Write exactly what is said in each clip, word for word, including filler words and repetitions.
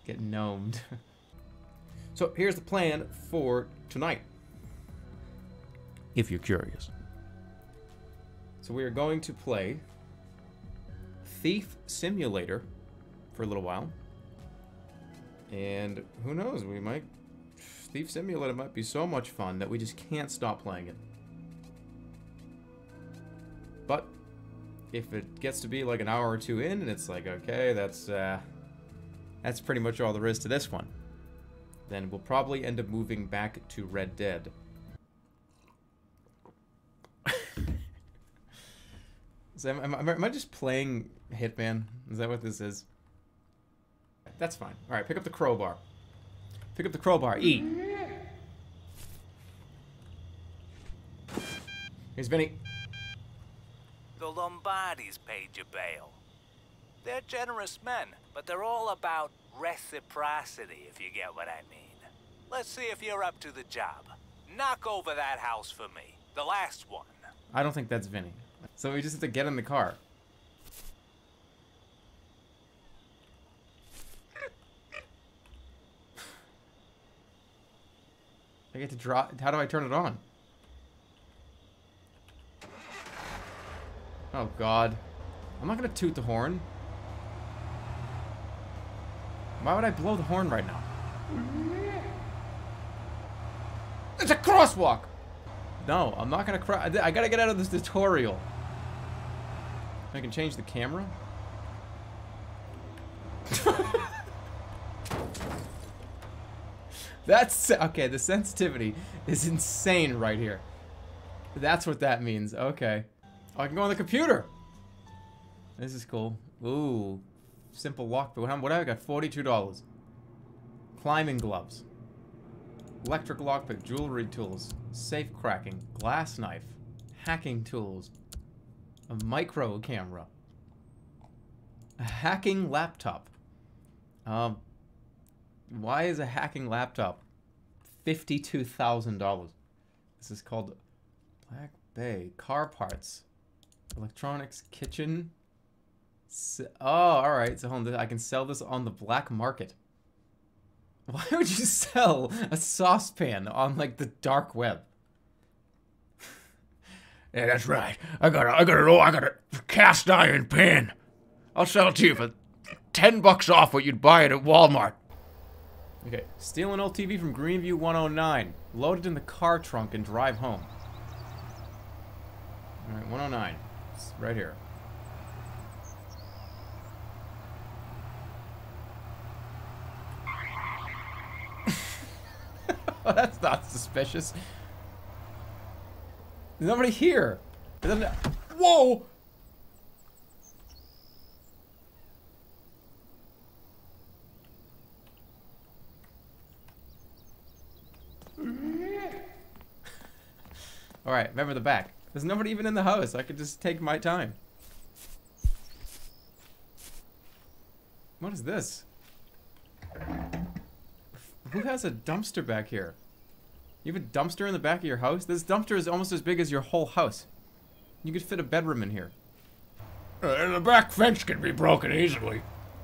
Get gnomed. So here's the plan for tonight, if you're curious. So we are going to play Thief Simulator for a little while. And who knows, we might... Thief Simulator might be so much fun that we just can't stop playing it. But if it gets to be like an hour or two in and it's like, okay, that's uh, that's pretty much all there is to this one, then we'll probably end up moving back to Red Dead. So am, am, am I just playing Hitman? Is that what this is? That's fine. Alright, pick up the crowbar. Pick up the crowbar. E. Here's Vinny. The Lombardis paid your bail. They're generous men, but they're all about reciprocity, if you get what I mean. Let's see if you're up to the job. Knock over that house for me. The last one. I don't think that's Vinny. So we just have to get in the car. I get to draw. How do I turn it on? Oh God. I'm not gonna toot the horn. Why would I blow the horn right now? It's a crosswalk! No, I'm not gonna cry. I gotta get out of this tutorial. I can change the camera. That's okay. The sensitivity is insane right here. That's what that means. Okay. Oh, I can go on the computer. This is cool. Ooh, simple lock. But what have I got? Forty-two dollars. Climbing gloves. Electric lockpick. Jewelry tools. Safe cracking. Glass knife. Hacking tools. A micro camera. A hacking laptop. Um. Why is a hacking laptop fifty-two thousand dollars? This is called Black Bay. Car parts. Electronics. Kitchen. S oh, alright. So hold on. I can sell this on the black market. Why would you sell a saucepan on, like, the dark web? Yeah, that's right. I got a, I got a, I got a cast iron pan. I'll sell it to you for ten bucks off what you'd buy it at Walmart. Okay, steal an old T V from Greenview one oh nine. Load it in the car trunk and drive home. Alright, one oh nine. It's right here. Oh, that's not suspicious. There's nobody here. It doesn't... Whoa! Alright, remember the back. There's nobody even in the house. I could just take my time. What is this? Who has a dumpster back here? You have a dumpster in the back of your house? This dumpster is almost as big as your whole house. You could fit a bedroom in here. Uh, and the back fence can be broken easily.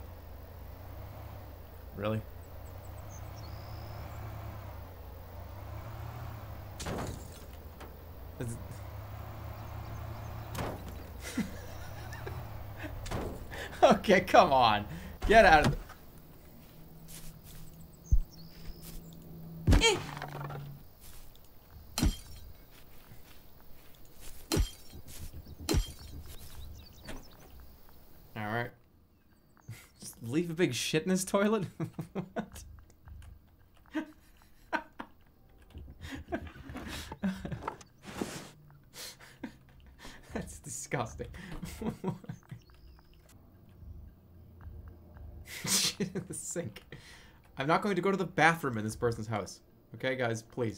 Really? Okay, come on. Get out of the... Eh. Alright. Just leave a big shit in this toilet? What? That's disgusting. Shit in the sink. I'm not going to go to the bathroom in this person's house. Okay, guys, please.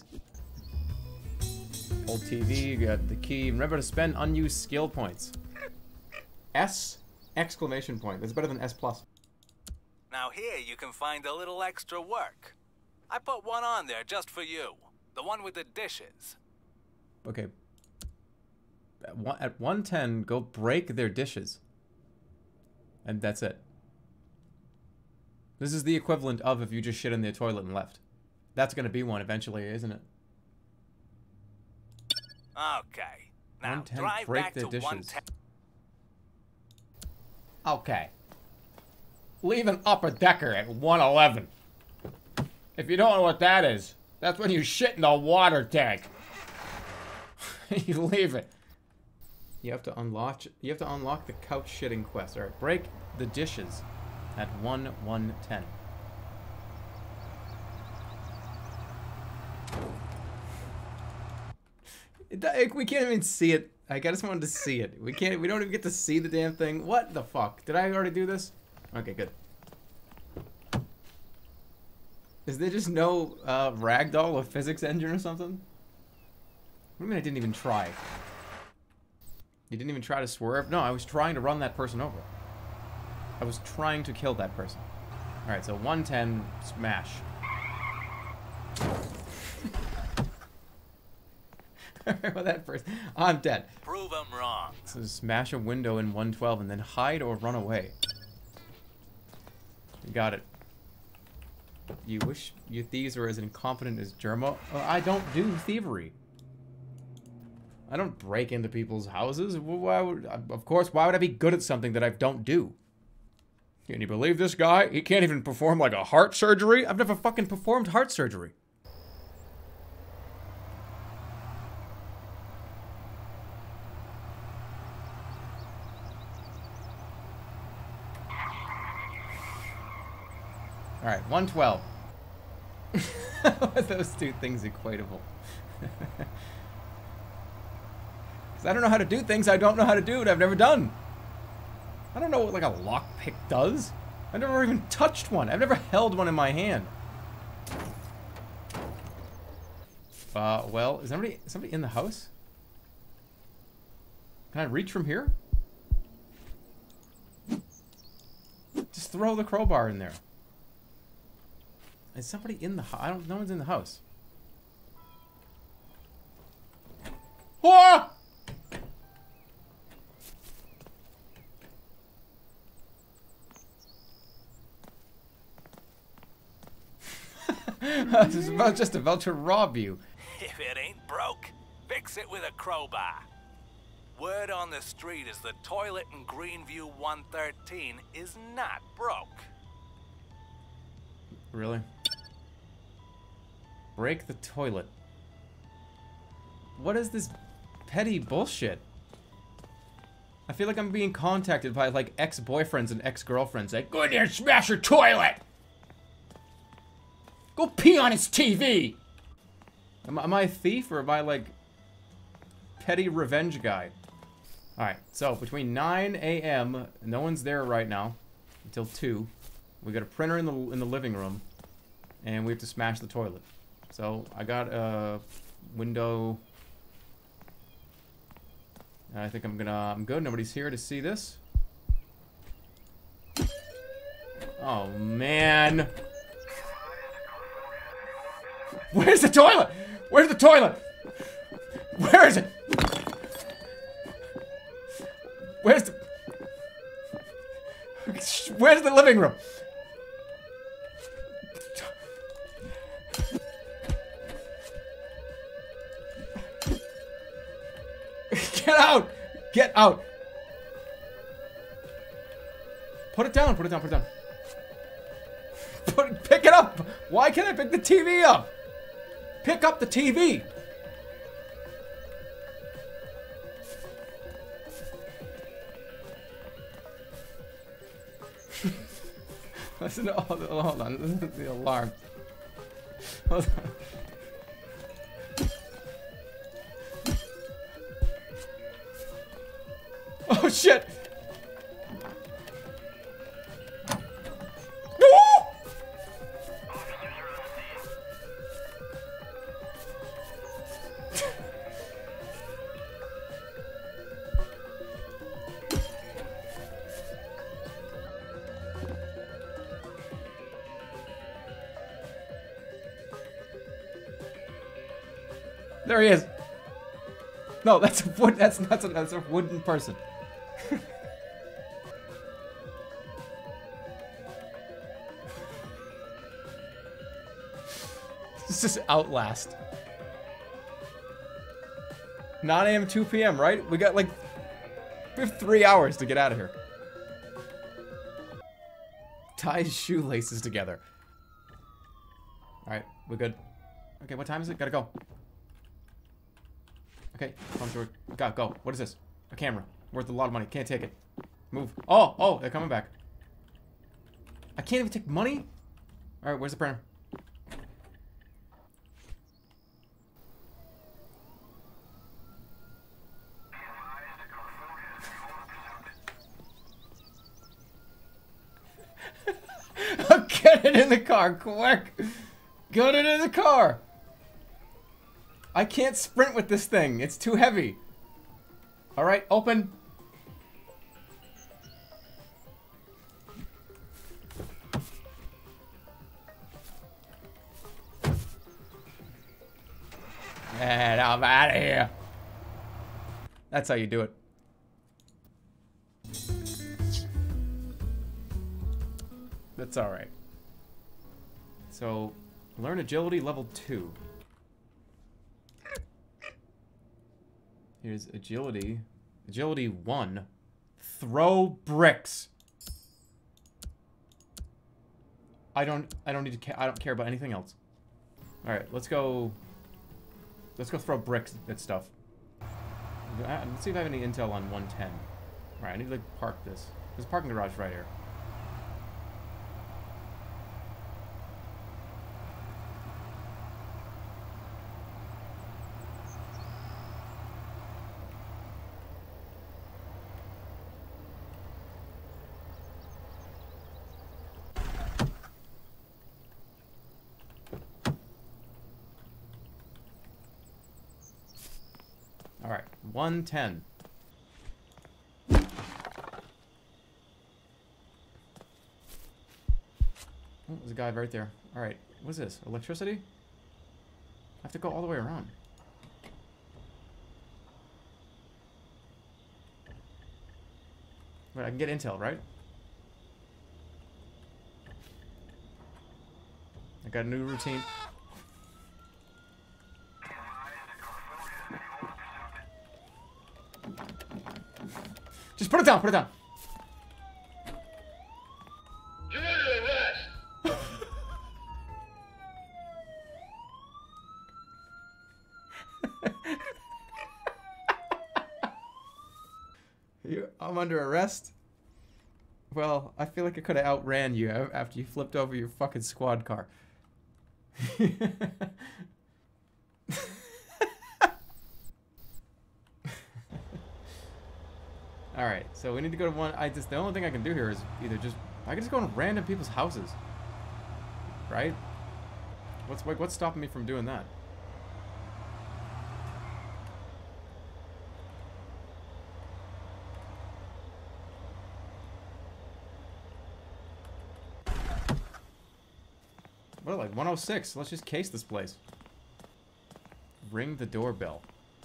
Old T V, you got the key. Remember to spend unused skill points. S exclamation point. That's better than S plus. Now here you can find a little extra work. I put one on there just for you. The one with the dishes. Okay. At one, at one ten, go break their dishes. And that's it. This is the equivalent of if you just shit in the toilet and left. That's gonna be one eventually, isn't it? Okay. Now one ten, drive break back the to dishes. one ten. Okay. Leave an upper decker at one eleven. If you don't know what that is, that's when you shit in the water tank. You leave it. You have to unlock. You have to unlock the couch shitting quest. All right, break the dishes at one one ten. It, we can't even see it. I just wanted to see it. We can't. We don't even get to see the damn thing. What the fuck? Did I already do this? Okay, good. Is there just no uh, ragdoll or physics engine or something? What do you mean I didn't even try? You didn't even try to swerve? No, I was trying to run that person over. I was trying to kill that person. Alright, so one ten, smash. Well, that person, I'm dead. Prove them wrong. So smash a window in one twelve and then hide or run away. You got it. You wish your thieves were as incompetent as Germo? Uh, I don't do thievery. I don't break into people's houses. Why would, of course, why would I be good at something that I don't do? Can you believe this guy? He can't even perform like a heart surgery? I've never fucking performed heart surgery. Alright, one twelve. How are those two things equatable? Because I don't know how to do things I don't know how to do and I've never done. I don't know what like a lockpick does. I've never even touched one. I've never held one in my hand. Uh, well, is somebody, is somebody in the house? Can I reach from here? Just throw the crowbar in there. Is somebody in the house? I don't. No one's in the house. Ah! I was about, just about to rob you. If it ain't broke, fix it with a crowbar. Word on the street is the toilet in Greenview one thirteen is not broke. Really? Break the toilet. What is this petty bullshit? I feel like I'm being contacted by like ex-boyfriends and ex-girlfriends like, go in there and smash your toilet! Go pee on his T V! Am, am I a thief or am I like petty revenge guy? Alright, so between nine A M, no one's there right now, until two. We got a printer in the in the living room, and we have to smash the toilet. So I got a window. I think I'm gonna. I'm good. Nobody's here to see this. Oh man! Where's the toilet? Where's the toilet? Where is it? Where's the? Where's the living room? Get out! Get out! Put it down, put it down, put it down. Put, pick it up! Why can't I pick the T V up? Pick up the T V! Listen to all the, hold on, listen to the alarm. Hold on. Oh shit! No! There he is. No, that's a wood. That's not. A, that's a wooden person. This is Outlast. nine A M two P M, right? We got like... We have three hours to get out of here. Tie his shoelaces together. Alright, we're good. Okay, what time is it? Gotta go. Okay, come through. Go, go. What is this? A camera. Worth a lot of money. Can't take it. Move. Oh, oh, they're coming back. I can't even take money? Alright, where's the printer? Get it in the car, quick! Get it in the car! I can't sprint with this thing. It's too heavy. Alright, open. And I'm out of here. That's how you do it. That's alright. So, learn agility level two. Here's agility. Agility one. Throw bricks. I don't I don't need to ca I don't care about anything else. Alright, let's go Let's go throw bricks at stuff. Let's see if I have any intel on one ten. Alright, I need to like, park this. There's a parking garage right here. Alright, one ten. Oh, there's a guy right there. Alright, what's this? Electricity? I have to go all the way around. Wait, I can get intel, right? I got a new routine. Just put it down, put it down. You're under arrest. you, I'm under arrest? Well, I feel like I could have outran you after you flipped over your fucking squad car. Alright, so we need to go to one. I just the only thing I can do here is either just I can just go in random people's houses. Right? What's like what's stopping me from doing that? What, like one oh six? Let's just case this place. Ring the doorbell.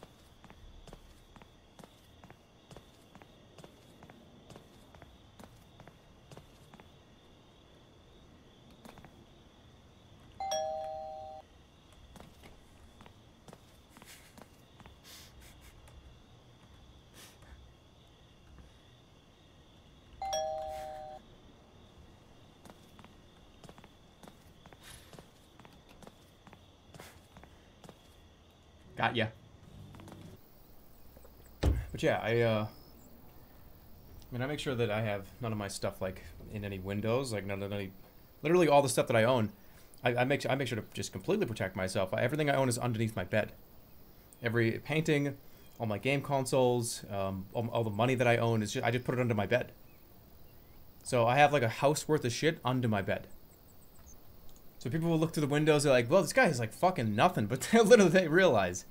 Got ya. But yeah, I, uh... I mean, I make sure that I have none of my stuff, like, in any windows, like, none of any... Literally all the stuff that I own, I, I, make, I make sure to just completely protect myself. Everything I own is underneath my bed. Every painting, all my game consoles, um, all, all the money that I own, is just, I just put it under my bed. So I have, like, a house worth of shit under my bed. So people will look through the windows, they're like, well, this guy is like fucking nothing, but they literally they realize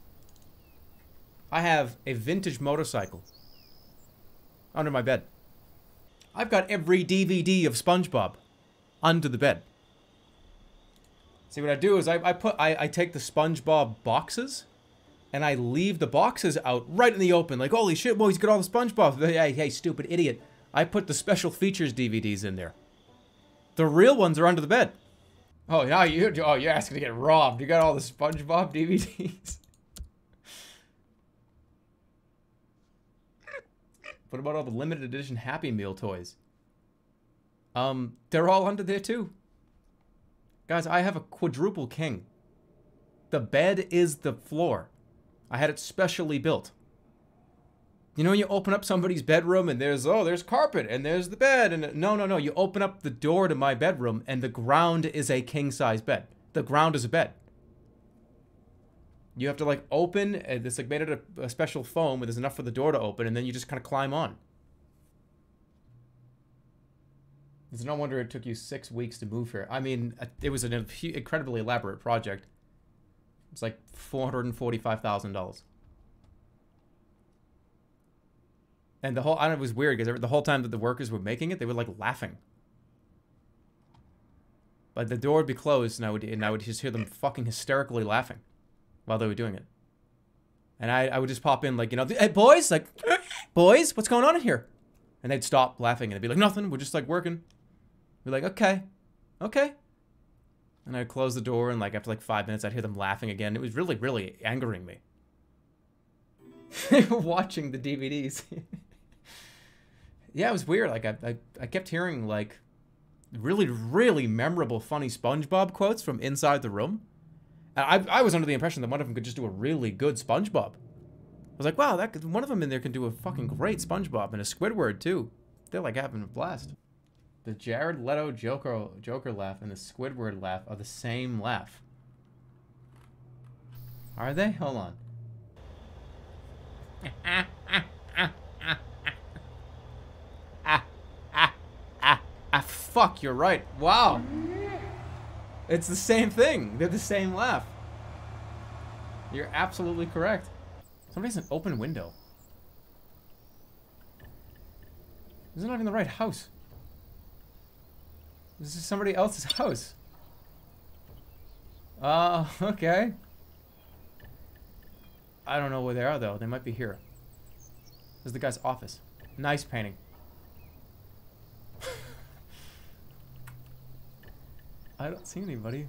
I have a vintage motorcycle under my bed. I've got every D V D of SpongeBob under the bed. See, what I do is I, I put I, I take the SpongeBob boxes and I leave the boxes out right in the open, like, holy shit, well, he's got all the SpongeBob. Hey, hey, stupid idiot. I put the special features D V Ds in there. The real ones are under the bed. Oh, now you, oh, you're asking to get robbed. You got all the SpongeBob D V Ds. What about all the limited edition Happy Meal toys? Um, they're all under there too. Guys, I have a quadruple king. The bed is the floor. I had it specially built. You know when you open up somebody's bedroom and there's, oh, there's carpet and there's the bed. And no, no, no. You open up the door to my bedroom and the ground is a king-size bed. The ground is a bed. You have to, like, open, and it's, like, made out of a special foam where there's enough for the door to open, and then you just kind of climb on. It's no wonder it took you six weeks to move here. I mean, it was an incredibly elaborate project. It's like four hundred forty-five thousand dollars. And the whole, I don't know, it was weird because the whole time that the workers were making it, they were like laughing. But the door would be closed and I would, and I would just hear them fucking hysterically laughing while they were doing it. And I, I would just pop in like, you know, hey boys, like, boys, what's going on in here? And they'd stop laughing and they'd be like, nothing, we're just like working. We're like, okay, okay. And I'd close the door and like after like five minutes, I'd hear them laughing again. It was really, really angering me. Watching the D V Ds. Yeah, it was weird. Like I, I, I kept hearing like really, really memorable, funny SpongeBob quotes from inside the room. And I, I was under the impression that one of them could just do a really good SpongeBob. I was like, wow, that one of them in there can do a fucking great SpongeBob and a Squidward too. They're like having a blast. The Jared Leto Joker Joker laugh and the Squidward laugh are the same laugh. Are they? Hold on. Ah, ah, ah, ah, ah, ah, ah, ah, fuck, you're right. Wow. It's the same thing. They're the same laugh. You're absolutely correct. Somebody has an open window. This is not even the right house. This is somebody else's house. Uh, okay. I don't know where they are, though. They might be here. This is the guy's office. Nice painting. I don't see anybody.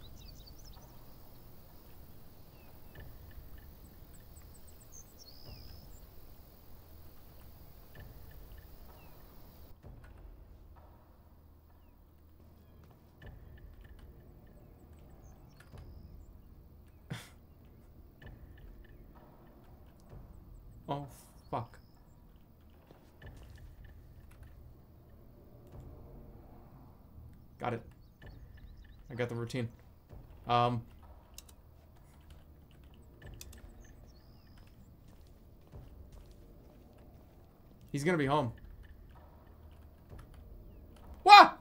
Oh, fuck. Got it. I got the routine. Um. He's gonna be home. What?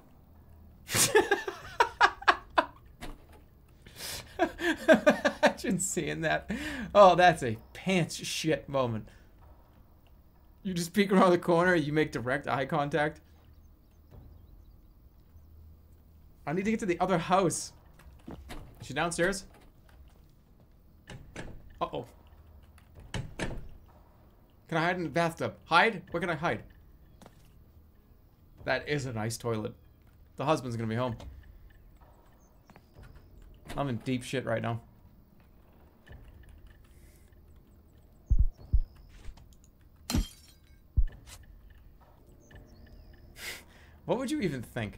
Imagine seeing that. Oh, that's a pants shit moment. You just peek around the corner, you make direct eye contact. I need to get to the other house. Is she downstairs? Uh-oh. Can I hide in the bathtub? Hide? Where can I hide? That is a nice toilet. The husband's gonna be home. I'm in deep shit right now. What would you even think?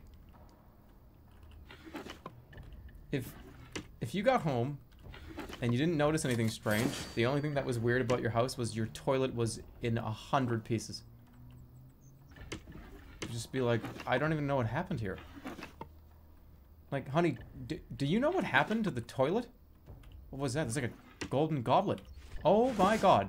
If if you got home and you didn't notice anything strange, the only thing that was weird about your house was your toilet was in a hundred pieces. You'd just be like, I don't even know what happened here. Like, honey, do, do you know what happened to the toilet? What was that? It's like a golden goblet. Oh my god.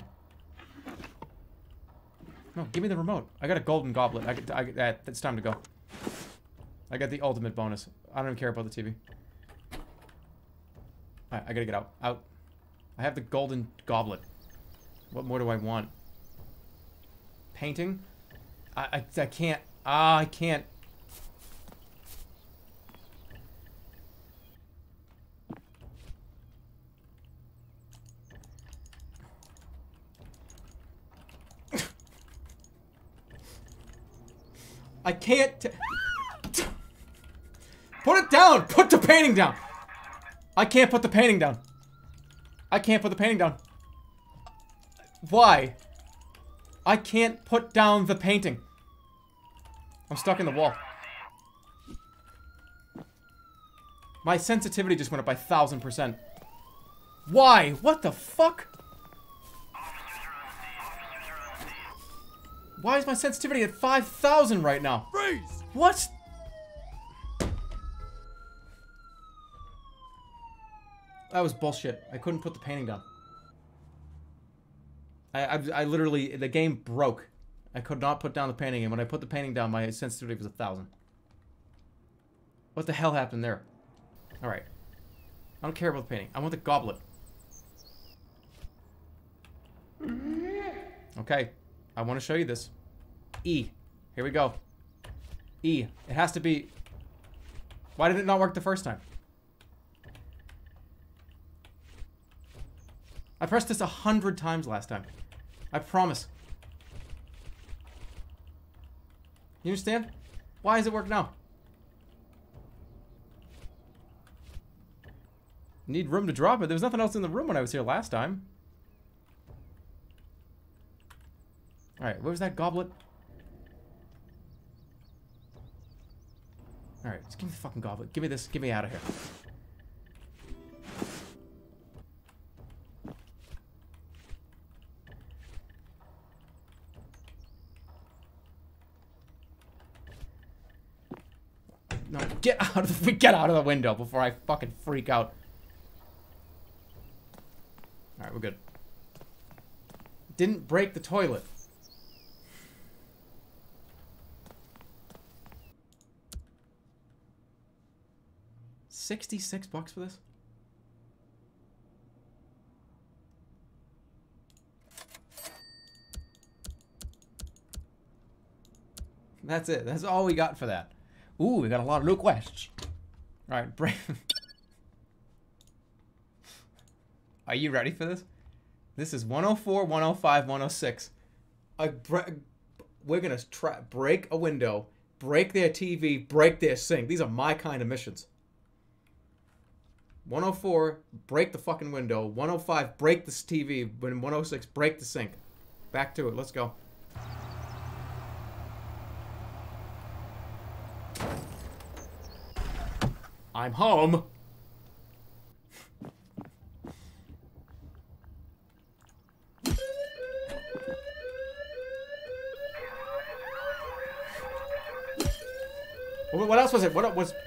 No, give me the remote. I got a golden goblet. I, I, I, it's time to go. I got the ultimate bonus. I don't even care about the T V. Alright, I gotta get out. Out. I have the golden goblet. What more do I want? Painting? I, I, I can't. Ah, I can't. I can't. Put it down! Put the painting down! I can't put the painting down. I can't put the painting down. Why? I can't put down the painting. I'm stuck in the wall. My sensitivity just went up by a thousand percent. Why? What the fuck? Why is my sensitivity at five thousand right now? Freeze! What? That was bullshit. I couldn't put the painting down. I, I, I literally, the game broke. I could not put down the painting, and when I put the painting down, my sensitivity was a thousand. What the hell happened there? Alright. I don't care about the painting. I want the goblet. Okay. I want to show you this. E. Here we go. E. It has to be... Why did it not work the first time? I pressed this a hundred times last time. I promise. You understand? Why does it work now? Need room to drop it. There was nothing else in the room when I was here last time. Alright, where was that goblet? Alright, just give me the fucking goblet. Give me this. Get me out of here. No, get out of the get out of the window before I fucking freak out. Alright, we're good. Didn't break the toilet. Sixty-six bucks for this? That's it. That's all we got for that. Ooh, we got a lot of new quests. Alright, break. Are you ready for this? This is one oh four, one oh five, one oh six. I bre we're gonna try break a window, break their T V, break their sink. These are my kind of missions. one oh four, break the fucking window. one oh five, break this T V. When one oh six, break the sink. Back to it. Let's go. I'm home. What else was it? What was...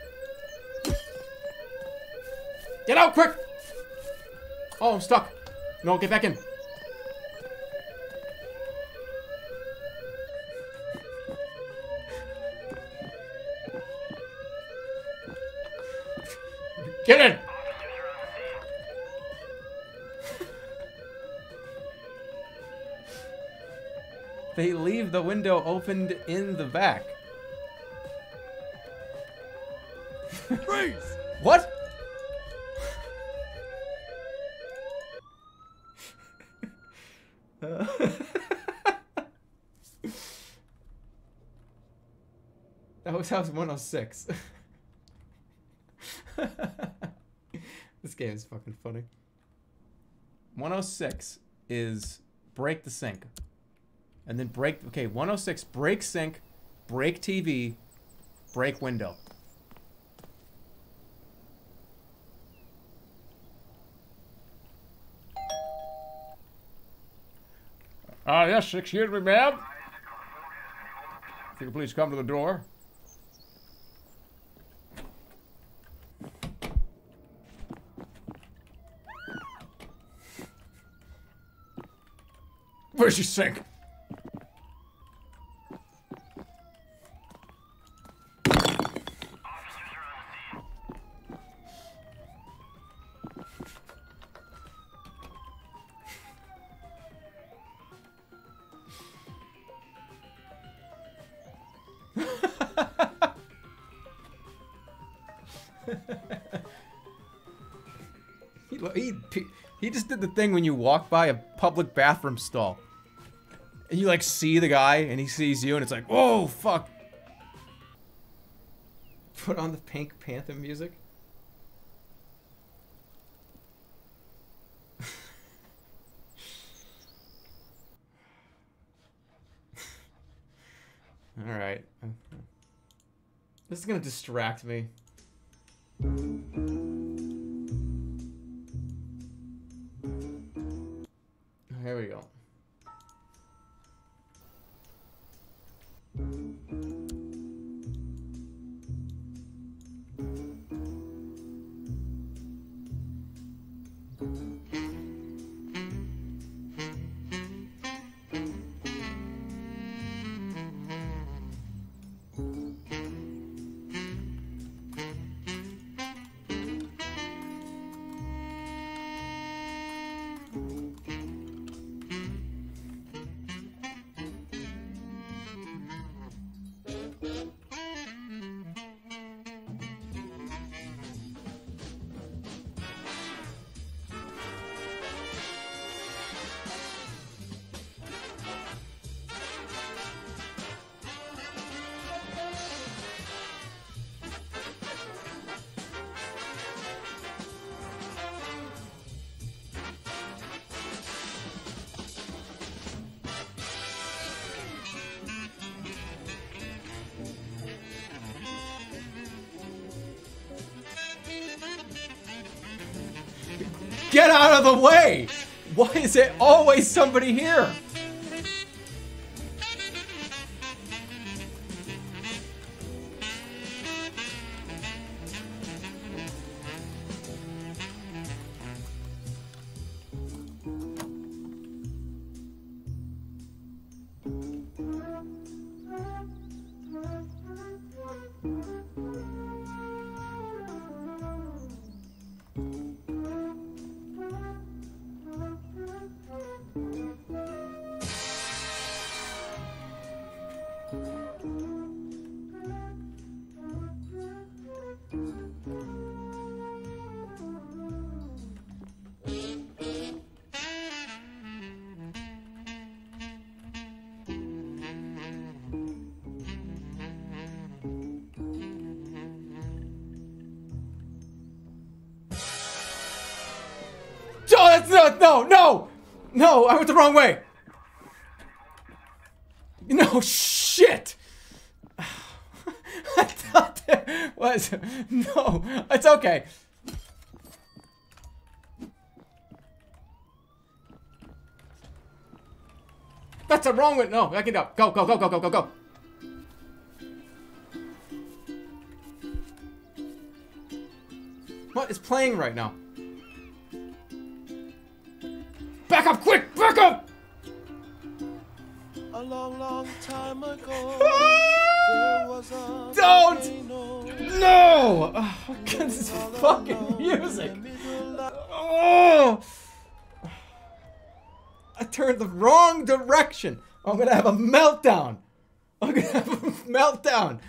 Get out, quick! Oh, I'm stuck. No, get back in. Get in! They leave the window opened in the back. Freeze! What? uh. That was house one oh six. This game is fucking funny. one oh six is break the sink. And then break... Okay, one oh six, break sink, break T V, break window. Ah, uh, yes, excuse me, ma'am. If you could please come to the door. Where's your sink? he, he, he just did the thing when you walk by a public bathroom stall. And you like see the guy and he sees you and it's like, whoa, fuck. Put on the Pink Panther music. All right. This is gonna distract me. Here we go. Get out of the way! Why is there always somebody here? Oh, that's no, no, no, no! I went the wrong way. No shit. I thought there was no. It's okay. That's the wrong way. No, I can go. Go, go, go, go, go, go, go. What is playing right now? Back up, quick! Back up! A long, long time ago, Ah! there was a Don't! volcano. No! Oh, this is fucking music. Oh! I turned the wrong direction. I'm gonna have a meltdown. I'm gonna have a meltdown.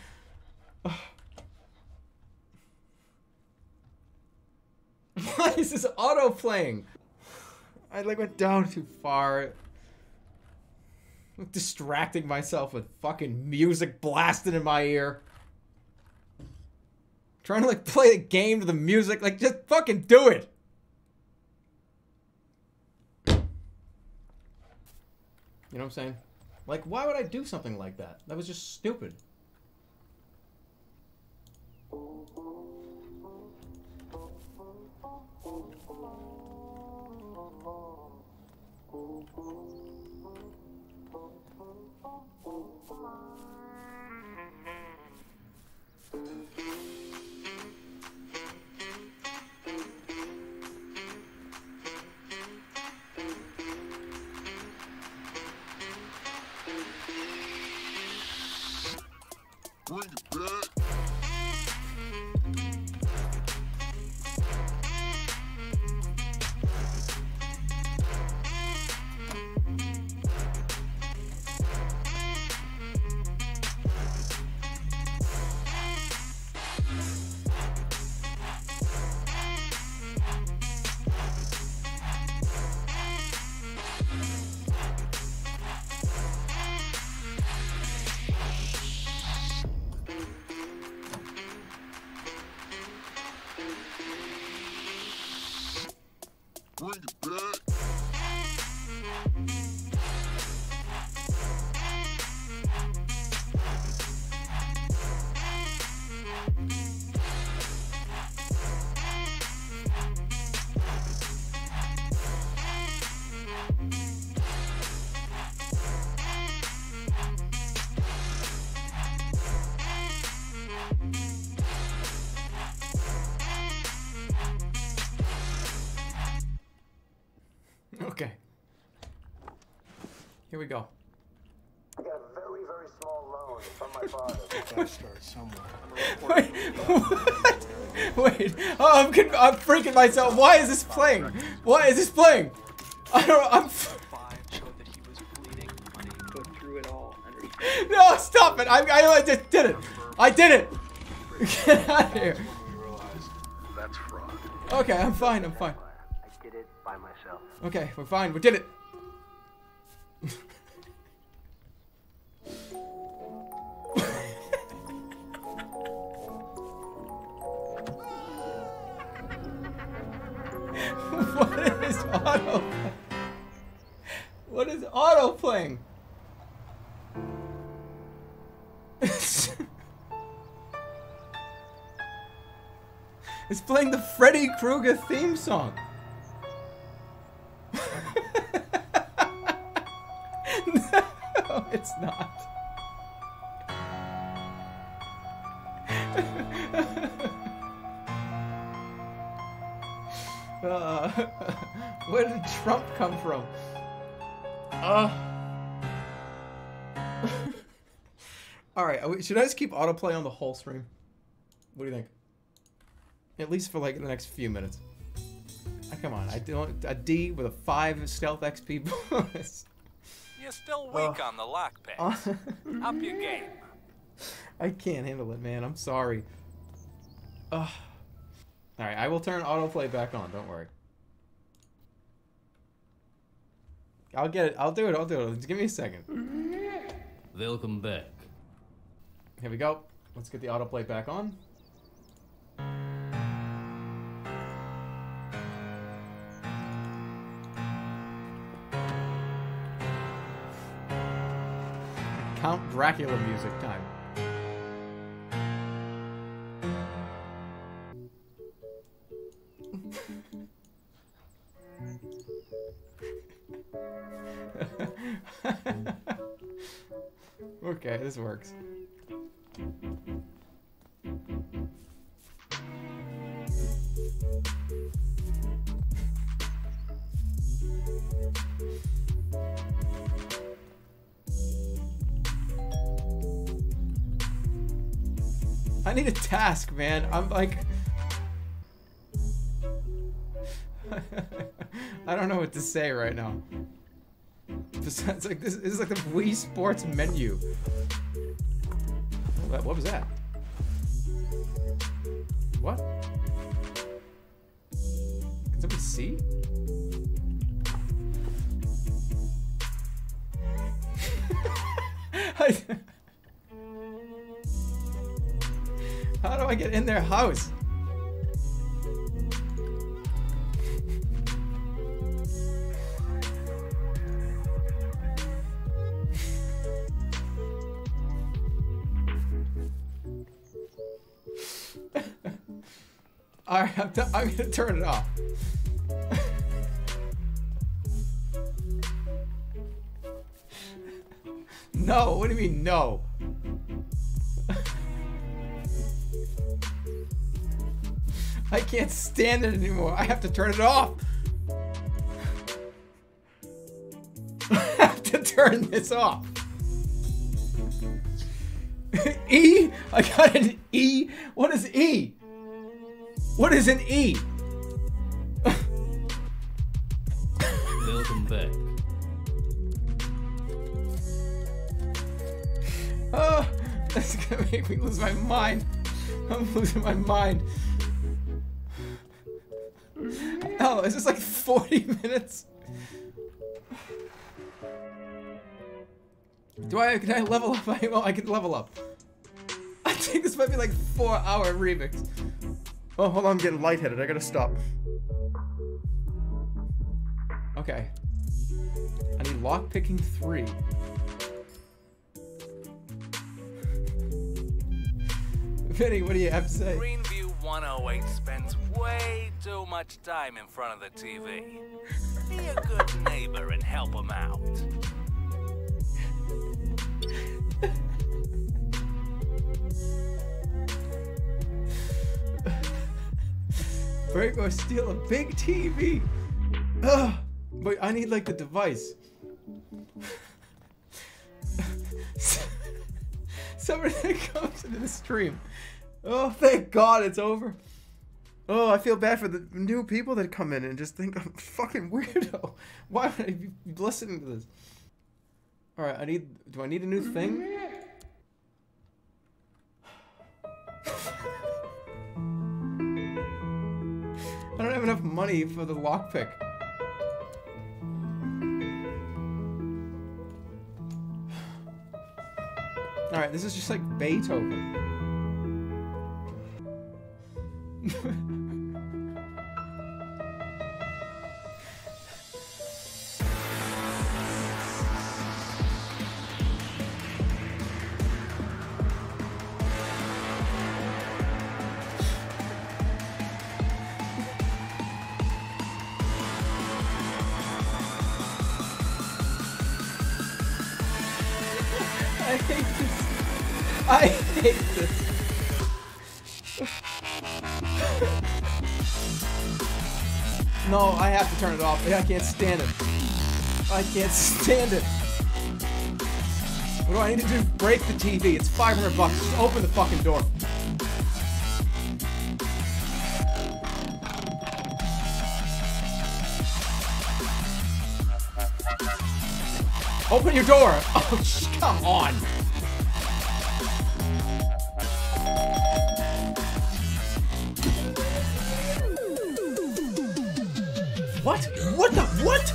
Why is this auto playing? I like went down too far. I'm distracting myself with fucking music blasting in my ear. Trying to like play the game to the music, like just fucking do it. You know what I'm saying? Like, why would I do something like that? That was just stupid. Bring it back. Bring it back. Okay. Here we go. I got a very, very small loan from my father. Gotta start somewhere. Wait, what? Wait, oh, I'm, con I'm freaking myself. Why is this playing? Why is this playing? I don't, I'm f Showed that he was bleeding money. Go through it all. Understand. No, stop it. I, I, I just did it. I did it. Get out of here. That's fraud. Okay, I'm fine, I'm fine. I did it by myself. Okay, we're fine. We did it. What is auto? What is auto playing? It's playing the Freddy Krueger theme song. No, it's not. Uh, where did Trump come from? Uh. Alright, should I just keep autoplay on the whole stream? What do you think? At least for like the next few minutes. Ah, come on, I don't a D with a five stealth X P bonus. You're still weak Uh, on the lockpick. Uh, Up your game. I can't handle it, man. I'm sorry. Ugh. Alright, I will turn autoplay back on, don't worry. I'll get it. I'll do it. I'll do it. Just give me a second. Welcome back. Here we go. Let's get the autoplay back on. Count Dracula music time. Okay, this works. I need a task, man. I'm like... I don't know what to say right now. Besides, like this, this is like the Wii Sports menu. What, what was that? What? Can somebody see? I, how do I get in their house? Alright, I'm, t I'm gonna turn it off. No, what do you mean, no? I can't stand it anymore. I have to turn it off. I have to turn this off. E? I got an E? What is E? What is an E? Welcome back. Oh, that's gonna make me lose my mind. I'm losing my mind. Oh, is this like forty minutes? Do I, can I level up? I, well, I can level up. I think this might be like four hour remix. Oh, hold on, I'm getting lightheaded. I gotta stop. Okay. I need lockpicking three. Vinny, what do you have to say? Greenview one oh eight spends way too much time in front of the T V. Be a good neighbor and help him out. Break or steal a big T V. Ugh. But I need like the device. Somebody that comes into the stream. Oh, thank God it's over. Oh, I feel bad for the new people that come in and just think I'm a fucking weirdo. Why would I be listening to this? All right, I need. Do I need a new thing? I don't have enough money for the lockpick. Alright, this is just like Beethoven. I hate this. I hate this. No, I have to turn it off. I can't stand it. I can't stand it. What do I need to do? Break the T V. It's five hundred bucks. Just open the fucking door. Open your door! Oh, sh come on! What? What the? What?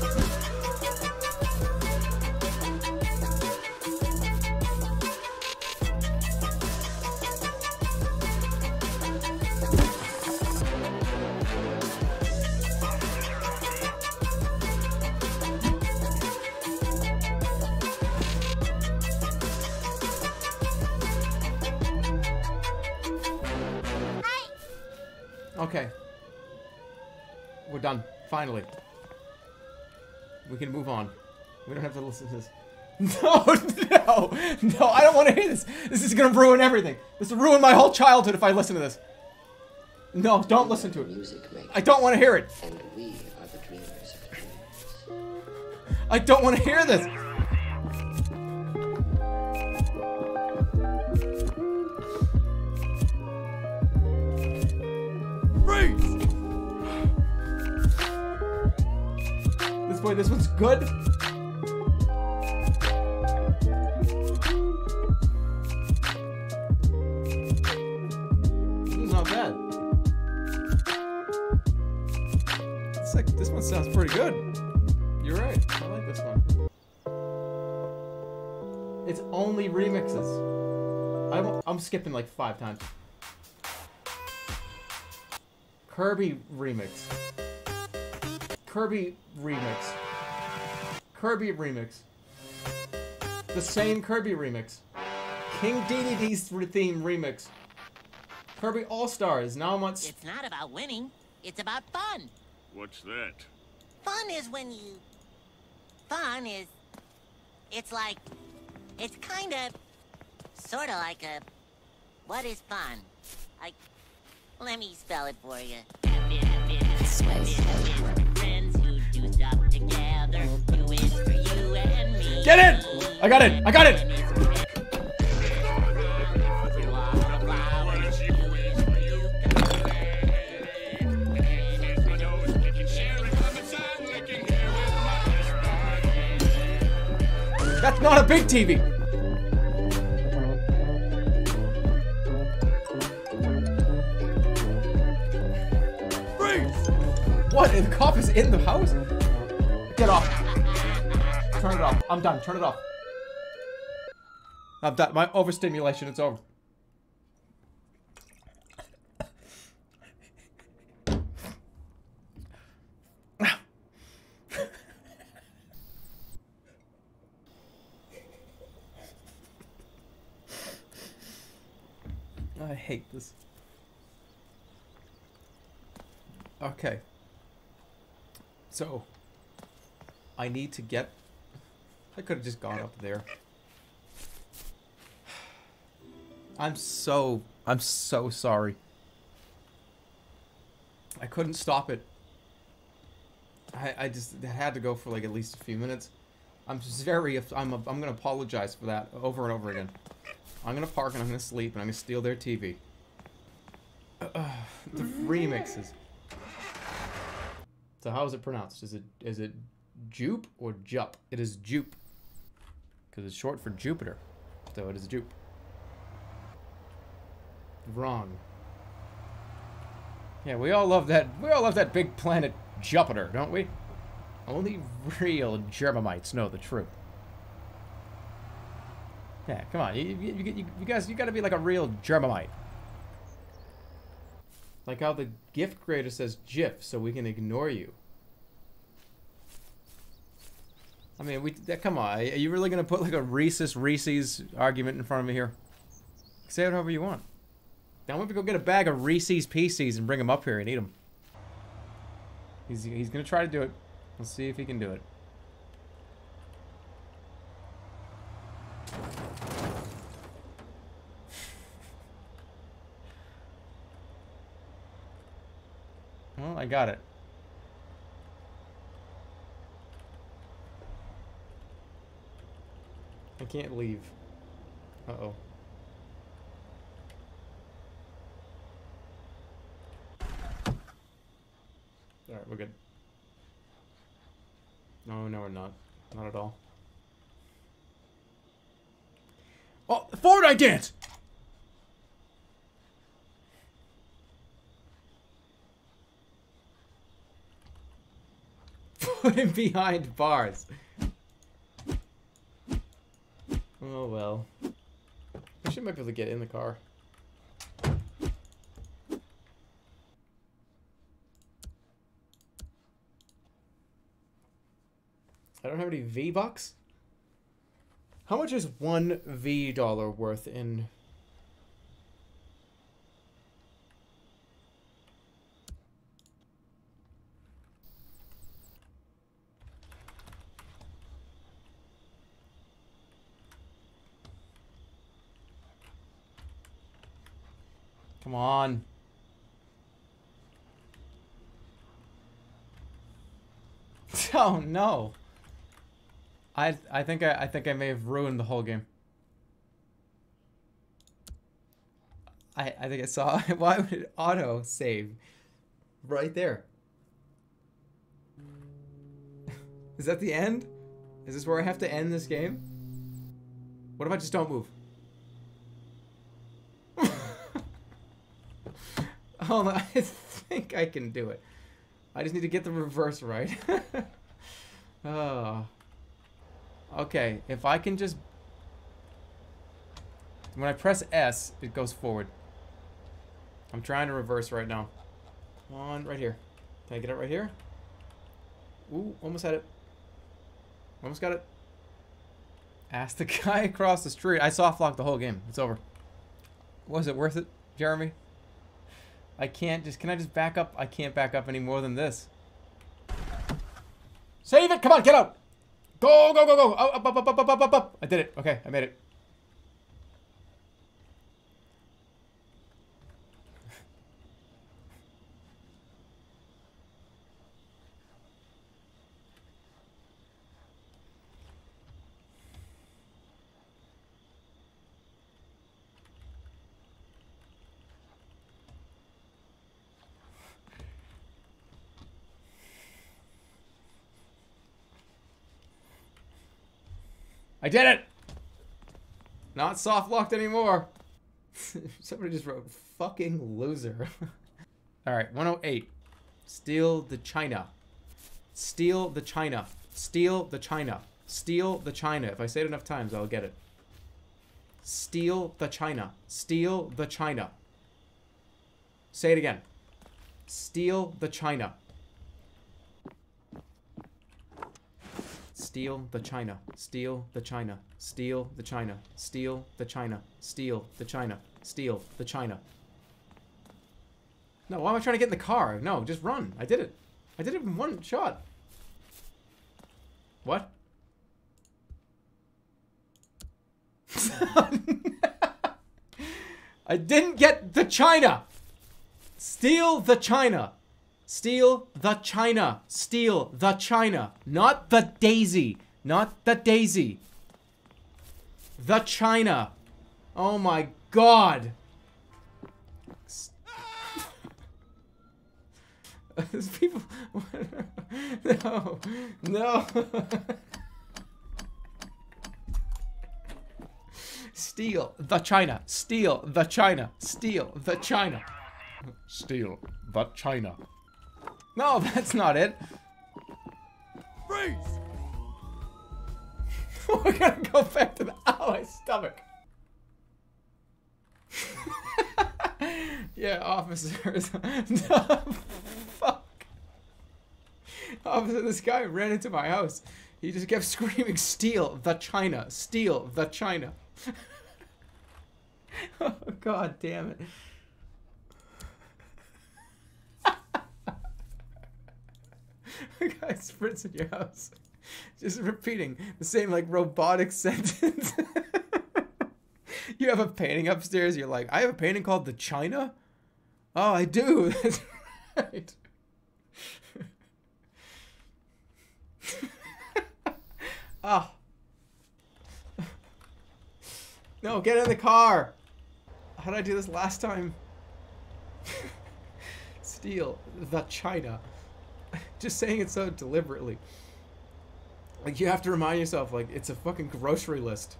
Okay. We're done. Finally. We can move on. We don't have to listen to this. No, no, no, I don't want to hear this. This is going to ruin everything. This will ruin my whole childhood if I listen to this. No, don't listen to it. I don't want to hear it. And we are the dreamers of dreams. I don't want to hear this. This boy, this one's good. This one's not bad. It's like this one sounds pretty good. You're right. I like this one. It's only remixes. I'm I'm skipping like five times. Kirby remix. Kirby remix. Kirby remix. The same Kirby remix. King D D D's theme remix. Kirby All-Stars. Now I'm on... It's not about winning. It's about fun. What's that? Fun is when you... Fun is... It's like... It's kind of... Sort of like a... What is fun? I... Let me spell it for you. Friends who do stuff together. Do it for you and me. Get it! I got it! I got it! That's not a big T V! What? The cop is in the house? Get off. Turn it off. I'm done. Turn it off. I'm done. My overstimulation, it's over. hate this. Okay. So, I need to get... I could have just gone up there. I'm so... I'm so sorry. I couldn't stop it. I, I just had to go for like at least a few minutes. I'm just very... I'm, I'm going to apologize for that over and over again. I'm going to park and I'm going to sleep and I'm going to steal their T V. Uh, uh, the remixes. So how is it pronounced? Is it is it Jupe or Jup? It is Jupe. Because it's short for Jupiter. So it is Jupe. Wrong. Yeah, we all love that. We all love that big planet Jupiter, don't we? Only real Germamites know the truth. Yeah, come on. You, you, you, you guys, you gotta be like a real Germamite. Like how the gift creator says GIF, so we can ignore you. I mean, we. That, come on. Are you really gonna put like a Reese's Reese's argument in front of me here? Say whatever you want. Now I'm gonna go get a bag of Reese's Pieces and bring them up here and eat them. He's he's gonna try to do it. Let's see if he can do it. Well, I got it. I can't leave. Uh-oh. Alright, we're good. No, no, we're not. Not at all. Oh, Fortnite dance! Put him behind bars. Oh well. I should might be able to get in the car. I don't have any V-Bucks? How much is one V dollar worth in... Come on. Oh no. I I think I I think I may have ruined the whole game. I I think I saw why would it auto save right there? Is that the end? Is this where I have to end this game? What if I just don't move? Hold on, I think I can do it. I just need to get the reverse right. Oh. Okay, if I can just... When I press S, it goes forward. I'm trying to reverse right now. Come on, right here. Can I get it right here? Ooh, almost had it. Almost got it. Ask the guy across the street. I soft locked the whole game. It's over. Was it worth it, Jeremy? I can't just... Can I just back up? I can't back up any more than this. Save it! Come on, get out! Go, go, go, go! Up, up, up, up, up, up, up, up! I did it. Okay, I made it. I did it! Not soft locked anymore. Somebody just wrote fucking loser. Alright, one oh eight. Steal the China. Steal the China. Steal the China. Steal the China. If I say it enough times, I'll get it. Steal the China. Steal the China. Say it again. Steal the China. Steal the china. Steal the china. Steal the china. Steal the china. Steal the china. Steal the china. No, why am I trying to get in the car? No, just run. I did it. I did it in one shot. What? I didn't get the china. Steal the china. Steal the china. Steal the china. Not the daisy. Not the daisy. The china. Oh my god. There's people. No. No. Steal the china. Steal the china. Steal the china. Steal the china. No, that's not it. Freeze! We're gonna go back to the. Ow, my stomach. Yeah, officers. No, fuck. Officer, this guy ran into my house. He just kept screaming, steal the china. Steal the china. Oh, god damn it. The guy sprints in your house. Just repeating the same, like, robotic sentence. You have a painting upstairs. You're like, I have a painting called The China? Oh, I do. That's right. Oh. No, get in the car. How did I do this last time? Steal the China. Just saying it so deliberately. Like, you have to remind yourself, like, it's a fucking grocery list.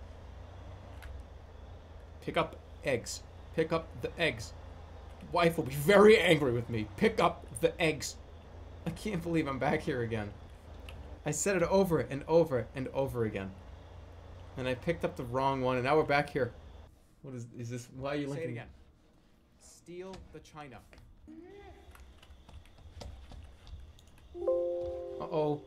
Pick up eggs. Pick up the eggs. Wife will be very angry with me. Pick up the eggs. I can't believe I'm back here again. I said it over and over and over again. And I picked up the wrong one, and now we're back here. What is, is this? Why are you looking again? Steal the china. Uh-oh.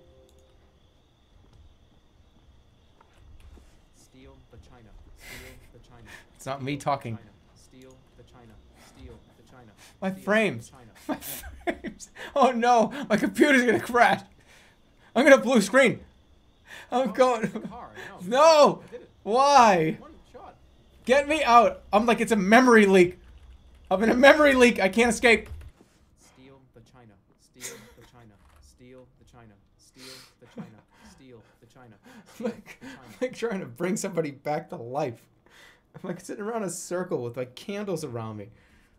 Steal the china. Steal the china. It's not me talking. Steal the china. Steal the china. My frames. My frames. Oh no, my computer's gonna crash. I'm gonna blue screen. I'm going. No. Why? Get me out. I'm like, it's a memory leak. I'm in a memory leak. I can't escape. Steal the china. Steal the china. Steal the china. Steal the china. Steal the china. Like, like trying to bring somebody back to life. I'm like sitting around a circle with like candles around me.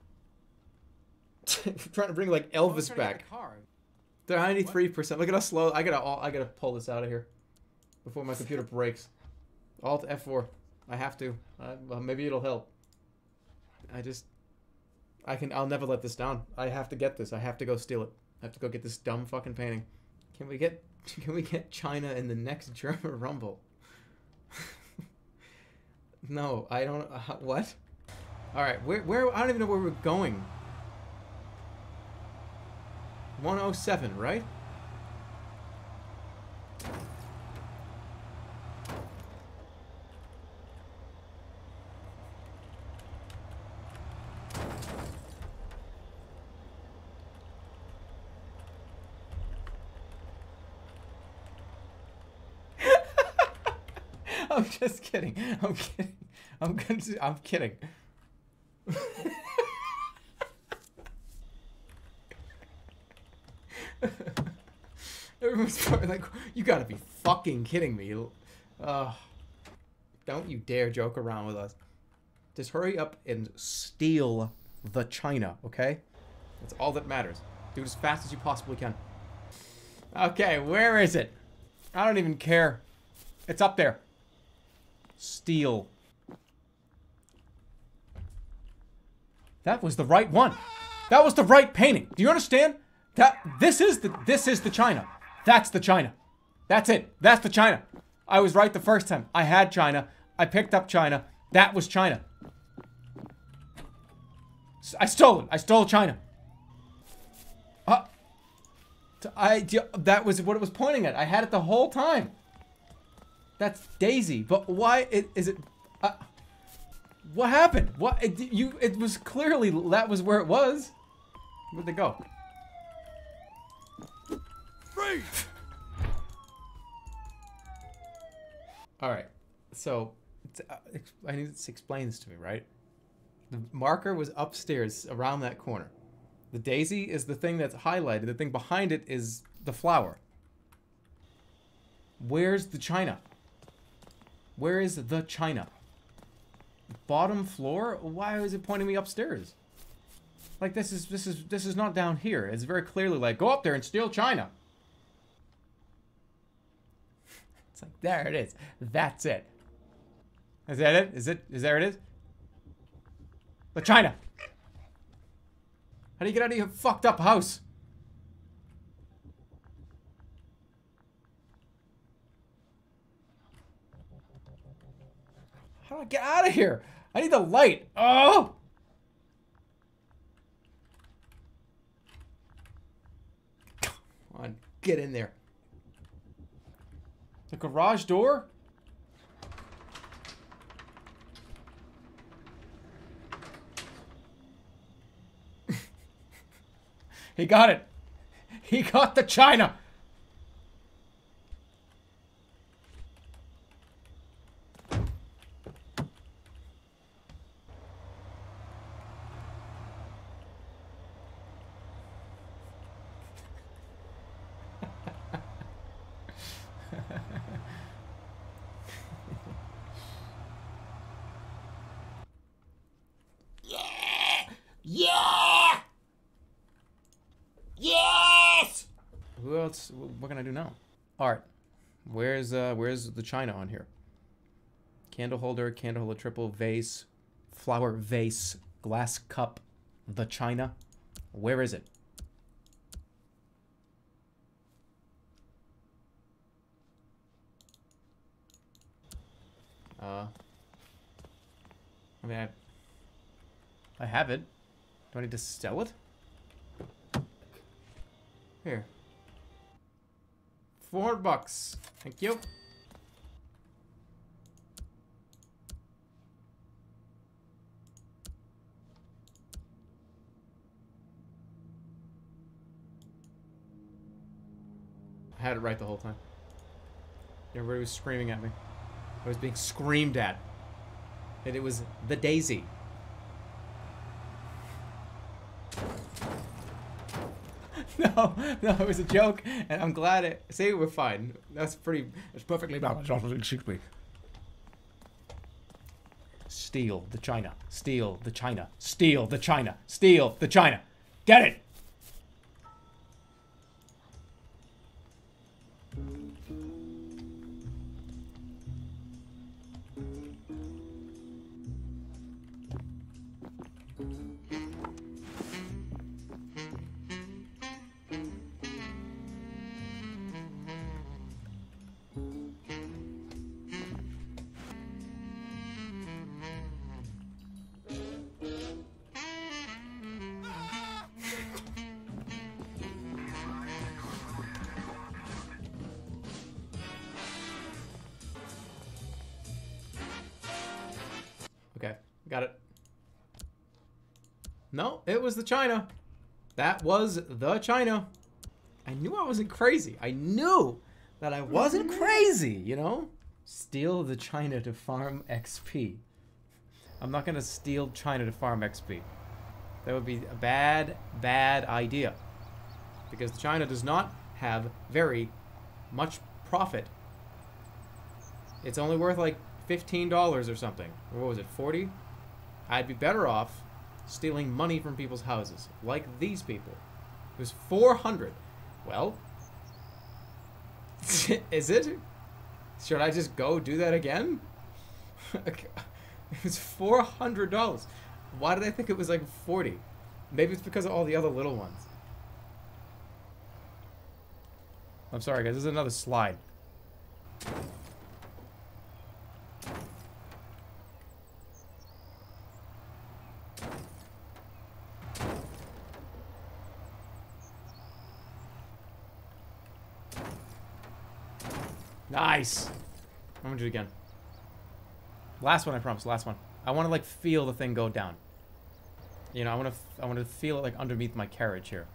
Trying to bring like Elvis back. They're ninety-three percent. Look at how slow. I gotta. I gotta pull this out of here before my computer breaks. Alt F four. I have to. Uh, well, maybe it'll help. I just. I can. I'll never let this down. I have to get this. I have to go steal it. I have to go get this dumb fucking painting. Can we get? Can we get China in the next German Rumble? No, I don't. Uh, what? All right. Where? Where? I don't even know where we're going. one oh seven, right? I'm just kidding. I'm kidding. I'm gonna. I'm kidding. Everyone's probably like, you gotta be fucking kidding me. Uh, don't you dare joke around with us. Just hurry up and steal the china, okay? That's all that matters. Do it as fast as you possibly can. Okay, where is it? I don't even care. It's up there. Steal. That was the right one. That was the right painting. Do you understand? That this is the this is the china. That's the china. That's it. That's the china. I was right the first time. I had china. I picked up china. That was china. I stole it. I stole china. Uh, I that was what it was pointing at. I had it the whole time. That's Daisy. But why it, is it... Uh, what happened? What? It, you, it was clearly... That was where it was. Where'd they go? Freeze! Alright. So, uh, I need to explain this to me, right? The marker was upstairs around that corner. The daisy is the thing that's highlighted. The thing behind it is the flower. Where's the china? Where is the china? Bottom floor? Why is it pointing me upstairs? Like this is this is this is not down here. It's very clearly like go up there and steal china. It's like there it is. That's it. Is that it? Is it? Is there it is? The china. How do you get out of your fucked up house? How do I get out of here? I need the light. Oh! Come on, get in there. The garage door? He got it. He got the china. Yeah! Yeah! Yes! Who else? What can I do now? Art. Where's uh? Where's the china on here? Candle holder, candle holder, triple vase, flower vase, glass cup, the china. Where is it? Uh. I mean, I. I have it. Do I need to sell it? Here. Four bucks. Thank you. I had it right the whole time. Everybody was screaming at me. I was being screamed at. And it was the daisy. No, no, it was a joke, and I'm glad it. See, we're fine. That's pretty. It's perfectly balanced. Excuse me. Steal the china. Steal the china. Steal the china. Steal the china. Get it. Okay, got it. No, it was the china. That was the china. I knew I wasn't crazy. I knew that I wasn't crazy, you know? Steal the china to farm X P. I'm not gonna steal china to farm X P. That would be a bad, bad idea. Because China does not have very much profit. It's only worth like fifteen dollars or something. Or what was it, forty? I'd be better off stealing money from people's houses, like these people. It was four hundred. Well, is it? Should I just go do that again? It was four hundred dollars. Why did I think it was like forty? Maybe it's because of all the other little ones. I'm sorry, guys. This is another slide. Nice. I'm gonna do it again. Last one, I promise. Last one. I want to like feel the thing go down. You know, I want to. I want to feel it like underneath my carriage here.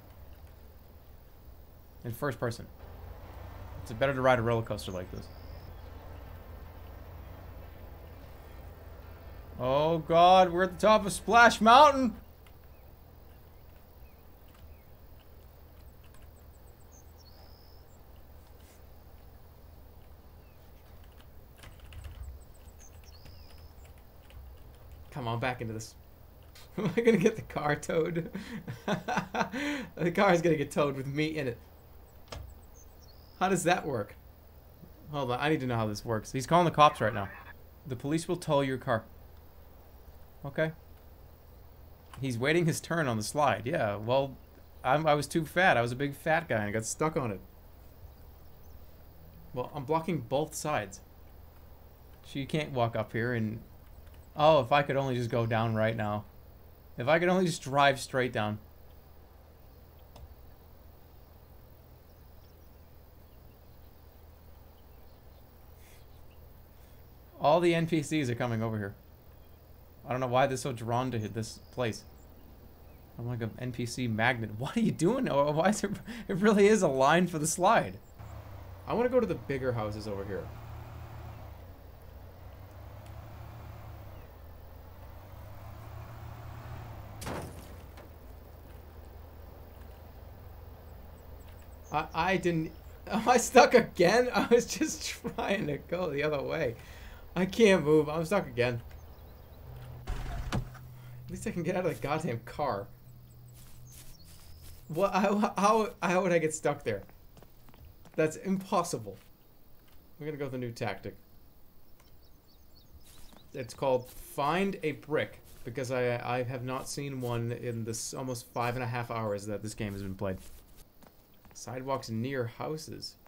In first person. It's better to ride a roller coaster like this. Oh God, we're at the top of Splash Mountain. Come on, back into this. Am I gonna get the car towed? The car is gonna get towed with me in it. How does that work? Hold on, I need to know how this works. He's calling the cops right now. The police will tow your car. Okay. He's waiting his turn on the slide. Yeah, well, I'm, I was too fat. I was a big fat guy and I got stuck on it. Well, I'm blocking both sides. So you can't walk up here and... Oh, if I could only just go down right now. If I could only just drive straight down. All the N P Cs are coming over here. I don't know why they're so drawn to this place. I'm like an N P C magnet. What are you doing? Why is there... It really is a line for the slide. I want to go to the bigger houses over here. I, I didn't... Am I stuck again? I was just trying to go the other way. I can't move. I'm stuck again. At least I can get out of the goddamn car. What? How, how, how would I get stuck there? That's impossible. We're gonna go with a new tactic. It's called Find a Brick. Because I, I have not seen one in this almost five and a half hours that this game has been played. Sidewalks near houses.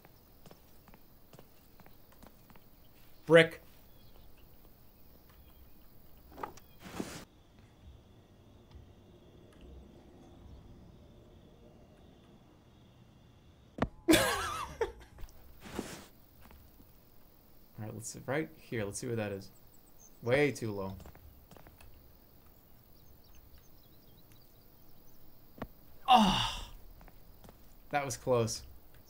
Brick. Alright, let's see. Right here. Let's see where that is. Way too low. Oh! That was close.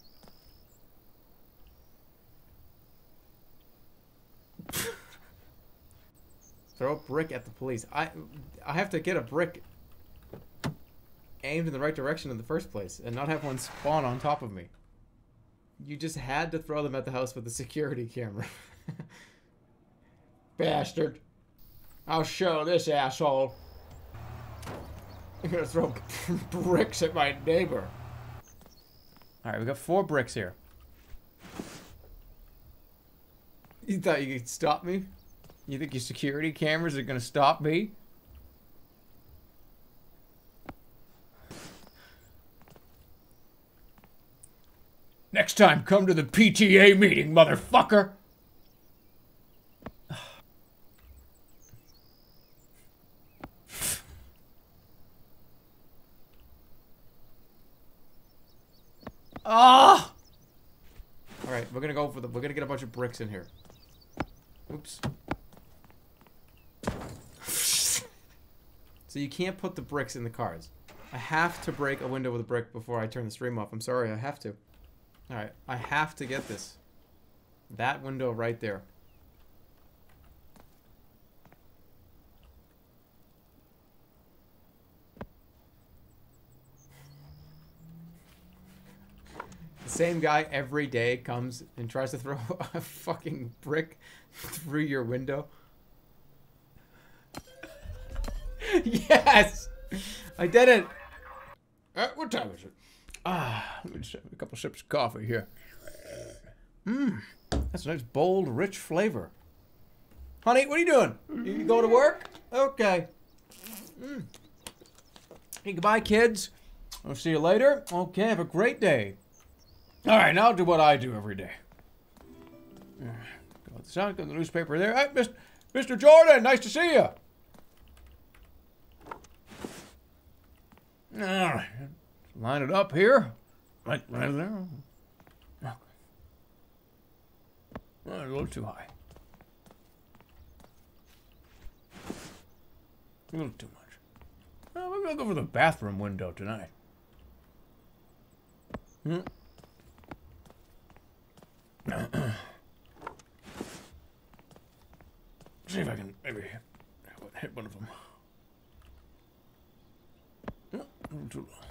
Throw a brick at the police. I I have to get a brick aimed in the right direction in the first place and not have one spawn on top of me. You just had to throw them at the house with the security camera. Bastard. I'll show this asshole. I'm gonna throw bricks at my neighbor. Alright, we got four bricks here. You thought you could stop me? You think your security cameras are gonna stop me? Next time, come to the P T A meeting, motherfucker! Ah! All right, we're gonna go for the. We're gonna get a bunch of bricks in here. Oops. So you can't put the bricks in the cars. I have to break a window with a brick before I turn the stream off. I'm sorry, I have to. All right, I have to get this. That window right there. The same guy every day comes and tries to throw a fucking brick through your window. Yes! I did it! Uh, what time is it? Ah, let me just have a couple sips of coffee here. Mmm, that's a nice, bold, rich flavor. Honey, what are you doing? You going to work? Okay. Mm. Hey, goodbye, kids. I'll see you later. Okay, have a great day. All right, now I'll do what I do every day. Got the sound, got the newspaper there. Hey, Mister Jordan, nice to see you. All right, line it up here. Right, right there. Oh, a little too high. A little too much. Well, maybe I'll go for the bathroom window tonight. Hmm. See if I can maybe hit, hit one of them. No, a little too low.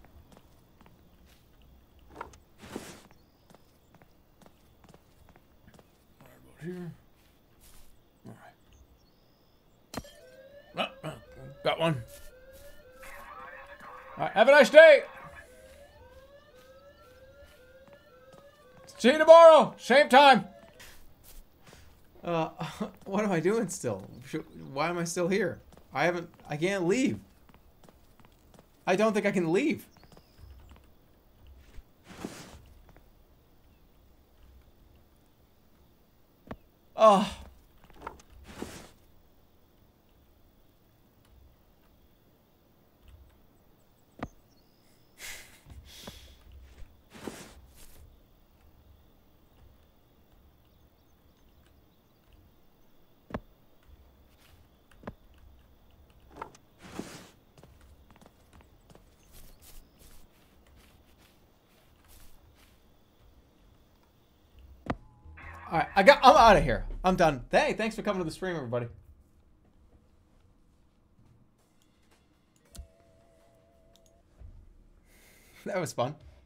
Right about here. All right. Oh, oh, got one. All right, have a nice day. See you tomorrow, same time. Uh, what am I doing still? Should, why am I still here? I haven't, I can't leave. I don't think I can leave. Oh. All right, I got. I'm out of here. I'm done. Hey, thanks for coming to the stream, everybody. That was fun.